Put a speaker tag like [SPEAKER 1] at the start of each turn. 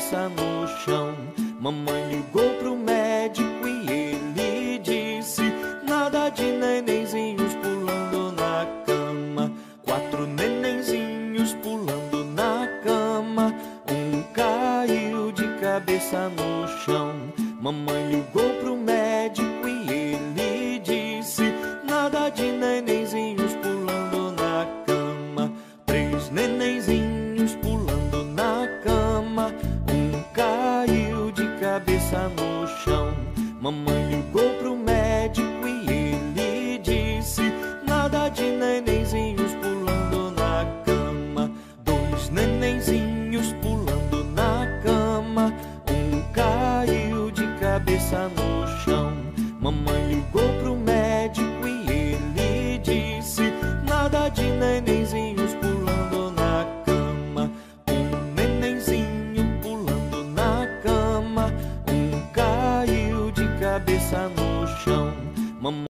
[SPEAKER 1] cabeça no chão. Mamãe ligou pro médico e ele disse: nada de nenenzinhos pulando na cama. 4 nenenzinhos pulando na cama. Um caiu de cabeça no chão. Mamãe ligou pro médico e ele disse: nada de nenenzinhos pulando na cama. 3 nenenzinhos pulando na cama. Um caiu de cabeça no chão. Mamãe ligou pro médico e ele disse: nada de nenenzinhos pulando na cama. 2 nenenzinhos pulando na cama. Um caiu de cabeça no chão. Mamãe ligou pro médico e ele disse: nada de nenenzinhos pulando na cama. 1 nenenzinho pulando na cama. Um caiu de cabeça no chão. Mamãe